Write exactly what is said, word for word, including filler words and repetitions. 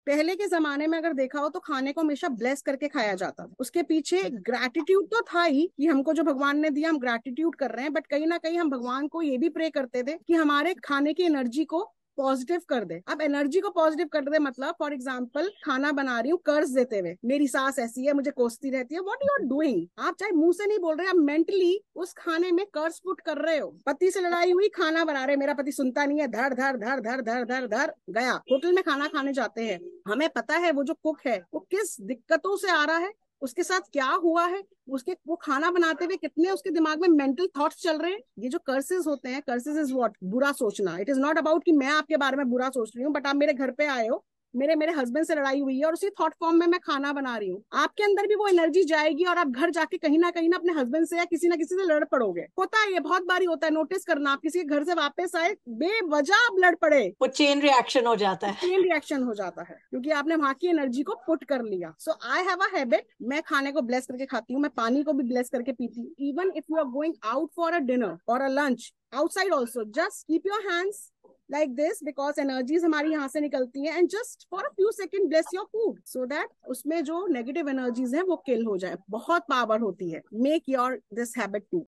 पहले के जमाने में अगर देखा हो तो खाने को हमेशा ब्लेस करके खाया जाता था। उसके पीछे ग्रैटिट्यूड तो था ही कि हमको जो भगवान ने दिया हम ग्रैटिट्यूड कर रहे हैं, बट कहीं ना कहीं हम भगवान को ये भी प्रे करते थे कि हमारे खाने की एनर्जी को पॉजिटिव कर दे। अब एनर्जी को पॉजिटिव कर दे मतलब फॉर एग्जांपल खाना बना रही हूँ कर्ज देते हुए, मेरी सास ऐसी है मुझे कोसती रहती है, व्हाट यू आर डूइंग, आप चाहे मुंह से नहीं बोल रहे, आप मेंटली उस खाने में कर्ज पुट कर रहे हो। पति से लड़ाई हुई, खाना बना रहे, मेरा पति सुनता नहीं है, धर धर धर धर धर धर धर गया। होटल में खाना खाने जाते हैं, हमें पता है वो जो कुक है वो किस दिक्कतों से आ रहा है, उसके साथ क्या हुआ है, उसके वो खाना बनाते हुए कितने उसके दिमाग में मेंटल थॉट्स चल रहे हैं। ये जो कर्सेस होते हैं, कर्सेस इज व्हाट, बुरा सोचना। इट इज नॉट अबाउट कि मैं आपके बारे में बुरा सोच रही हूँ, बट आप मेरे घर पे आए हो, मेरे मेरे हस्बैंड से लड़ाई हुई है और उसी थॉट फॉर्म में मैं खाना बना रही हूँ, आपके अंदर भी वो एनर्जी जाएगी और आप घर जाके कहीं ना कहीं ना अपने हस्बैंड से या किसी ना किसी से लड़ पड़ोगे। होता है, ये बहुत बारी होता है, नोटिस करना, आप किसी के घर से वापस आए बेवजह आप लड़ पड़े, वो चेन रिएक्शन हो जाता है। चेन रिएक्शन हो जाता है क्योंकि आपने वहां की एनर्जी को पुट कर लिया। सो आई हैव अ हैबिट, मैं खाने को ब्लेस करके खाती हूँ, मैं पानी को भी ब्लेस करके पीती हूँ। Even if you are going out for a dinner और a lunch outside also, just keep your hands like this because energies हमारी यहाँ से निकलती हैं, and just for a few seconds bless your food so that उसमें जो negative energies हैं वो kill हो जाए। बहुत पावर होती है। Make your this habit too.